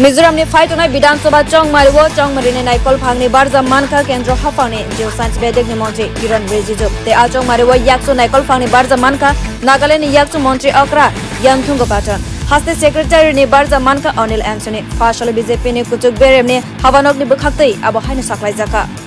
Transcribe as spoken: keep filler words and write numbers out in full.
Mizoram ni phai tongnai bidhansabha chongmario Chongmarini naikolphangni barja mankha kendra haphangni geoscience bedekni Montri Kiran Rijiju te a chongmario yakchu naikolphangni barja mankha Nagaland yakchu Montri okra Yanthungo Patton Haste secretary ni barja mankha Anil Antony Phasalo B J P ni kwchuk berem ni habanogni bwkhak abohai sakhwlaijakha